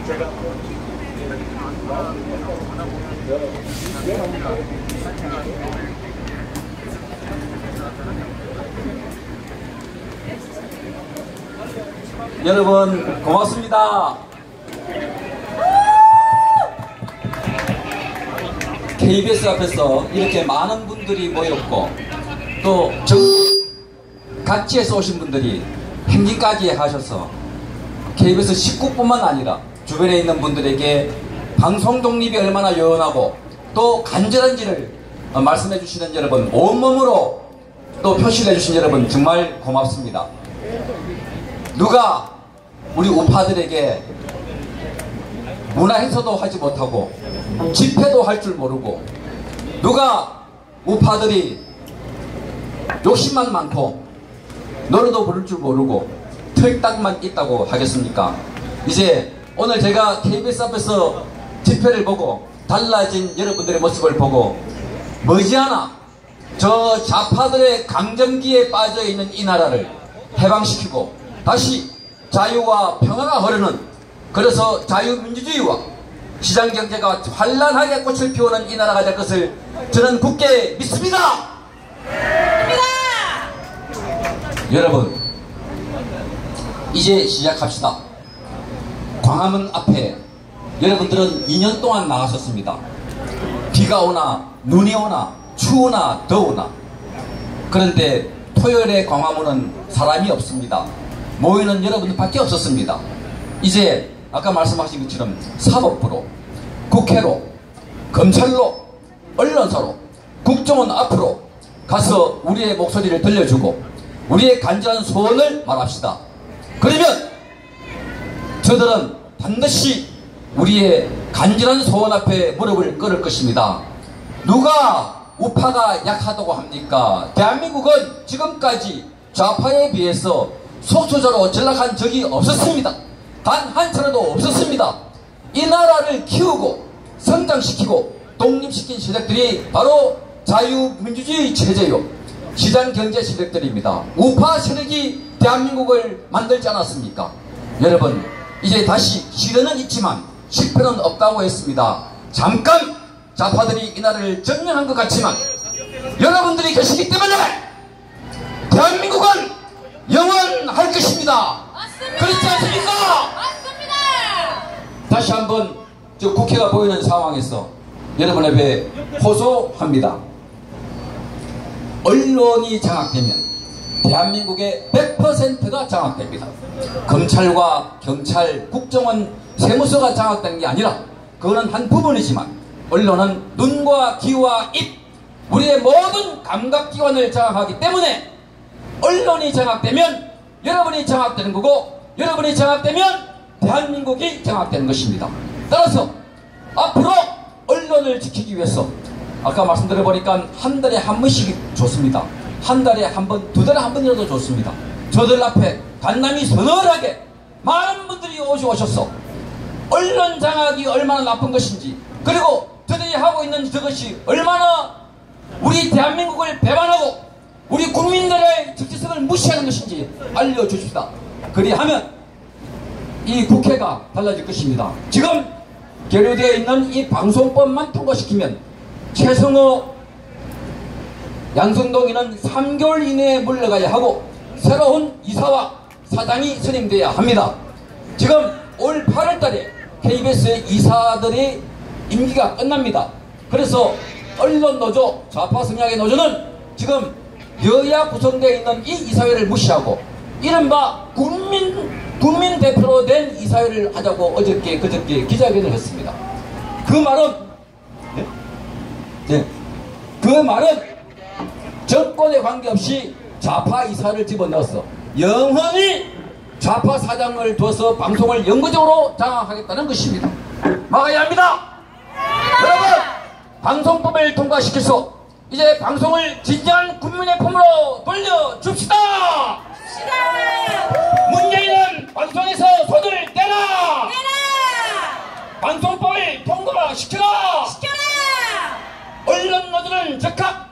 여러분 고맙습니다. KBS 앞에서 이렇게 많은 분들이 모였고 또 각지에서 오신 분들이 행진까지 하셔서 KBS 식구뿐만 아니라 주변에 있는 분들에게 방송 독립이 얼마나 요원하고 또 간절한지를 말씀해 주시는 여러분, 온몸으로 또 표시를 해주신 여러분 정말 고맙습니다. 누가 우리 우파들에게 문화 행사도 하지 못하고 집회도 할 줄 모르고 누가 우파들이 욕심만 많고 노래도 부를 줄 모르고 틀딱만 있다고 하겠습니까? 이제 오늘 제가 KBS 앞에서 집회를 보고 달라진 여러분들의 모습을 보고 머지않아 저 좌파들의 강점기에 빠져있는 이 나라를 해방시키고 다시 자유와 평화가 흐르는, 그래서 자유민주주의와 시장경제가 환란하게 꽃을 피우는 이 나라가 될 것을 저는 굳게 믿습니다. 여러분 이제 시작합시다. 광화문 앞에 여러분들은 2년 동안 나가셨습니다. 비가 오나 눈이 오나 추우나 더우나. 그런데 토요일에 광화문은 사람이 없습니다. 모이는 여러분들 밖에 없었습니다. 이제 아까 말씀하신 것처럼 사법부로, 국회로, 검찰로, 언론사로, 국정원 앞으로 가서 우리의 목소리를 들려주고 우리의 간절한 소원을 말합시다. 그러면 저들은 반드시 우리의 간절한 소원 앞에 무릎을 꿇을 것입니다. 누가 우파가 약하다고 합니까? 대한민국은 지금까지 좌파에 비해서 속초자로 전락한 적이 없었습니다. 단 한 차례도 없었습니다. 이 나라를 키우고 성장시키고 독립시킨 세력들이 바로 자유민주주의 체제요, 시장경제 세력들입니다. 우파 세력이 대한민국을 만들지 않았습니까? 여러분 이제 다시 시련은 있지만 실패는 없다고 했습니다. 잠깐 좌파들이 이 나라를 점령한 것 같지만 여러분들이 계시기 때문에 대한민국은 영원할 것입니다. 맞습니다. 그렇지 않습니까? 맞습니다. 다시 한번 저 국회가 보이는 상황에서 여러분에게 호소합니다. 언론이 장악되면 대한민국의 100%가 장악됩니다. 검찰과 경찰, 국정원, 세무서가 장악되는 게 아니라 그거는 한 부분이지만 언론은 눈과 귀와 입, 우리의 모든 감각기관을 장악하기 때문에 언론이 장악되면 여러분이 장악되는 거고 여러분이 장악되면 대한민국이 장악되는 것입니다. 따라서 앞으로 언론을 지키기 위해서 아까 말씀드려보니까 한 달에 한 번씩 좋습니다. 한 달에 한 번, 두 달에 한 번이라도 좋습니다. 저들 앞에 간남이 서늘하게 많은 분들이 오셔서 언론 장악이 얼마나 나쁜 것인지, 그리고 저들이 하고 있는 저것이 얼마나 우리 대한민국을 배반하고 우리 국민들의 정체성을 무시하는 것인지 알려주십시다. 그리하면 이 국회가 달라질 것입니다. 지금 계류되어 있는 이 방송법만 통과시키면 최성호, 양승동이는 3개월 이내에 물러가야 하고 새로운 이사와 사장이 선임되어야 합니다. 지금 올 8월달에 KBS의 이사들의 임기가 끝납니다. 그래서 언론노조, 좌파 성향의 노조는 지금 여야 구성되어 있는 이 이사회를 무시하고 이른바 국민 대표로 된 이사회를 하자고 어저께 그저께 기자회견을 했습니다. 그 말은 그 말은 정권에 관계없이 좌파 이사를 집어넣어서 영원히 좌파 사장을 둬서 방송을 영구적으로 장악하겠다는 것입니다. 막아야 합니다. 여러분, 방송법을 통과시켜서 이제 방송을 진정한 국민의 품으로 돌려줍시다. 문재인은 방송에서 손을 떼라. 방송법을 통과시켜라. 언론 노조는 즉각